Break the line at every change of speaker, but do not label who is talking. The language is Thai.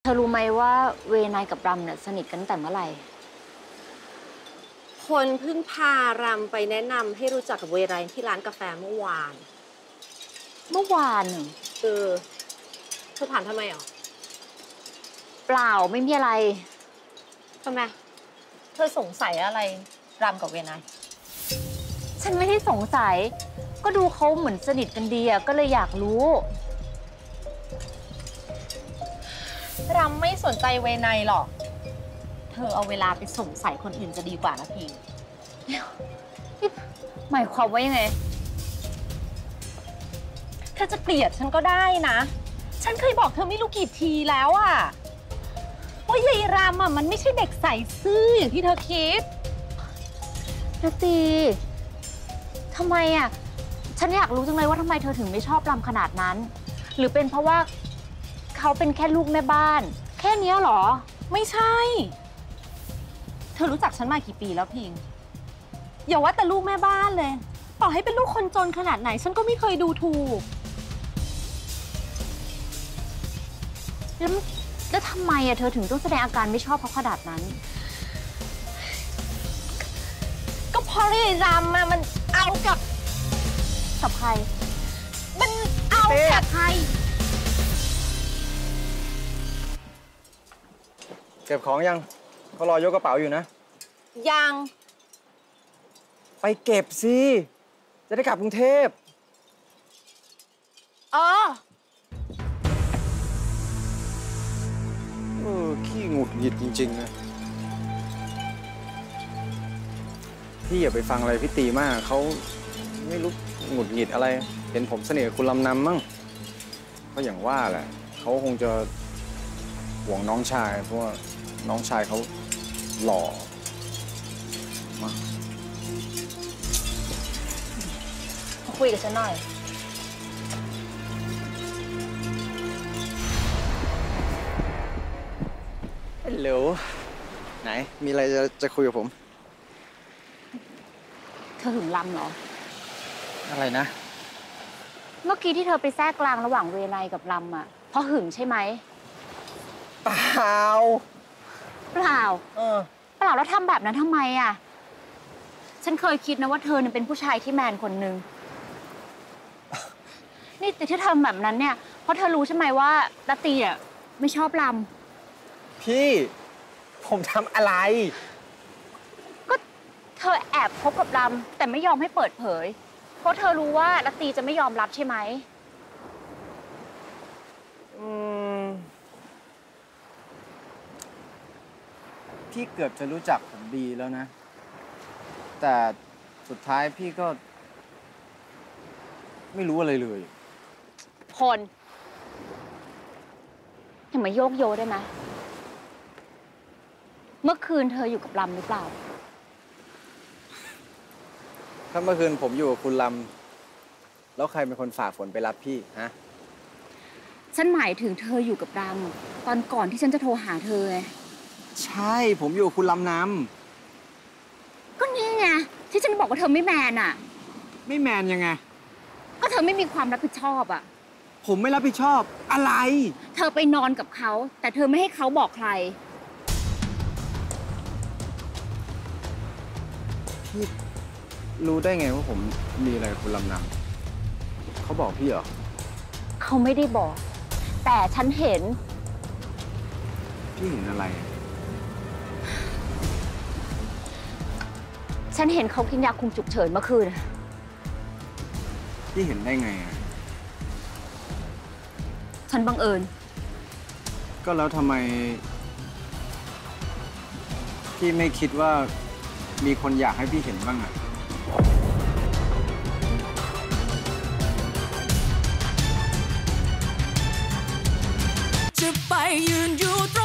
อรู้ไหมว่าเวนายกับรำเนี่ยสนิทกันตั้งแต่เมื่อไหร่
คนเพิ่งพารำไปแนะนำให้รู้จักกับเวไรที่ร้านกาแฟเมื่อวาน
เ
ธอถามทำไมหรอ
เปล่าไม่มีอะไร
ทำไมเธอสงสัยอะไรรำกับเวนาย
ฉันไม่ได้สงสัยก็ดูเขาเหมือนสนิทกันดีอะก็เลยอยากรู้
รำไม่สนใจเวนายหรอกเธอเอาเวลาไปสงสัยคนอื่นจะดีกว่านะพิง
หมายความว่ายังไง
เธอจะเกลียดฉันก็ได้นะฉันเคยบอกเธอไม่รู้กี่ทีแล้วอะว่ายายรำอะมันไม่ใช่เด็กใส่ซื่ออย่างที่เธอคิด
นาตีทำไมอะฉันอยากรู้จังเลยว่าทำไมเธอถึงไม่ชอบรำขนาดนั้นหรือเป็นเพราะว่าเขาเป็นแค่ลูกแม่บ้านแค่นี้หรอ
ไม่ใช่เธอรู้จักฉันมากี่ปีแล้วพิงอย่าว่าแต่ลูกแม่บ้านเลยต่อให้เป็นลูกคนจนขนาดไหนฉันก็ไม่เคยดูถูก
แล้วทำไมอะเธอถึงต้องแสดงอาการไม่ชอบเขาขนาดนั้น
ก็เพราะไอ้รำอะมันเอากับ
ใคร
มันเอากับใคร
เก็บของยังเขารอยกกระเป๋าอยู่นะ
ยัง
ไปเก็บสิจะได้กลับกรุงเทพขี้หงุดหงิดจริงๆนะพี่อย่าไปฟังอะไรพี่ตีมากเขาไม่รู้หงุดหงิดอะไรเห็นผมเสน่ห์คุณลำนำมั้งก็อย่างว่าแหละเขาคงจะห่วงน้องชายเพราะว่าน้องชายเขาหล่อมาก
คุยกับฉันหน่อย
ฮัลโหลไหนมีอะไรจะคุยกับผม
เธอหึงรำเหรอ
อะไรนะ
เมื่อกี้ที่เธอไปแทรกกลางระหว่างเวไนกับรำอ่ะเพราะหึงใช่ไหม
เปล่า
เปล่าแล้วทำแบบนั้นทำไมอ่ะฉันเคยคิดนะว่าเธอเป็นผู้ชายที่แมนคนหนึ่งนี่แต่ที่เธอแบบนั้นเนี่ยเพราะเธอรู้ใช่ไหมว่าลาตีอ่ะไม่ชอบร
ำพี่ผมทำอะไร
ก็เธอแอบคบกับรำแต่ไม่ยอมให้เปิดเผยเพราะเธอรู้ว่าลาตีจะไม่ยอมรับใช่ไหม
พี่เกือบจะรู้จักผมดีแล้วนะแต่สุดท้ายพี่ก็ไม่รู้อะไรเลย
พลอย่ามาโยกโยได้ไหมเมื่อคืนเธออยู่กับรำหรือเปล่า
ถ้าเมื่อคืนผมอยู่กับคุณลำแล้วใครเป็นคนฝากฝนไปรับพี่ฮะ
ฉันหมายถึงเธออยู่กับรำตอนก่อนที่ฉันจะโทรหาเธอไง
ใช่ผมอยู่กับคุณลำน้
ำก็นี่ไงที่ฉันบอกว่าเธอไม่แมนอ่ะ
ไม่แมนยังไง
ก็เธอไม่มีความรับผิดชอบอ่ะ
ผมไม่รับผิดชอบอะไร
เธอไปนอนกับเขาแต่เธอไม่ให้เขาบอกใคร
พี่รู้ได้ไงว่าผมมีอะไรกับคุณลำนำเขาบอกพี่เหรอ
เขาไม่ได้บอกแต่ฉันเห็น
พี่เห็นอะไร
ฉันเห็นเขากินยาคุมฉุกเฉินเมื่อคืน
พี่เห็นได้ไงอ่ะ
ฉันบังเอิญ
ก็แล้วทำไมพี่ไม่คิดว่ามีคนอยากให้พี่เห็นบ้างอ่ะ
จะไปยืนอยู่